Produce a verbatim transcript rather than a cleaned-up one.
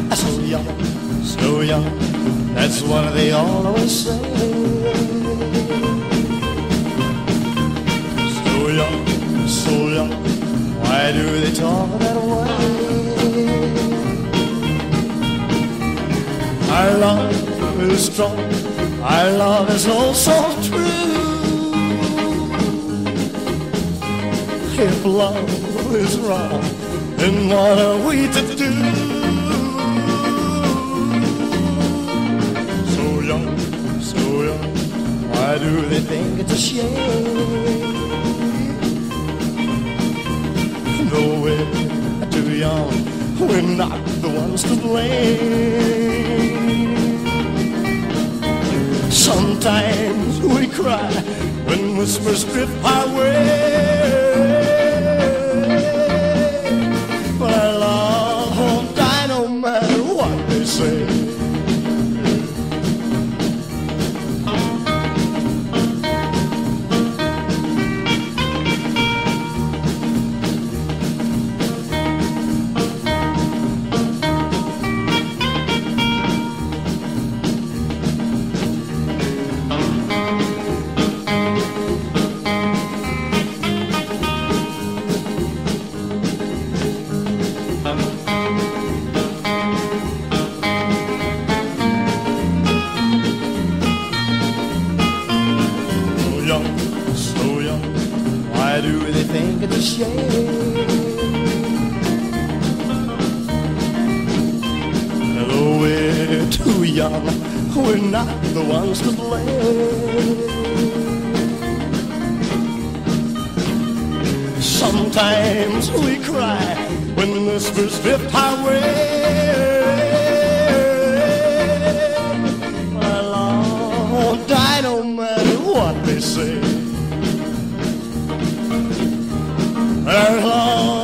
So young, so young, that's what they always say. So young, so young, why do they talk that way? Our love is strong, our love is oh so true. If love is wrong, then what are we to do? So young, so young, why do they think it's a shame? Though we're too young, we're not the ones to blame. Sometimes we cry when whispers drift our way. But our love won't die no matter what they say. We're not the ones to blame. Sometimes we cry when whispers drift our way. Our love won't die no matter what they say. Our love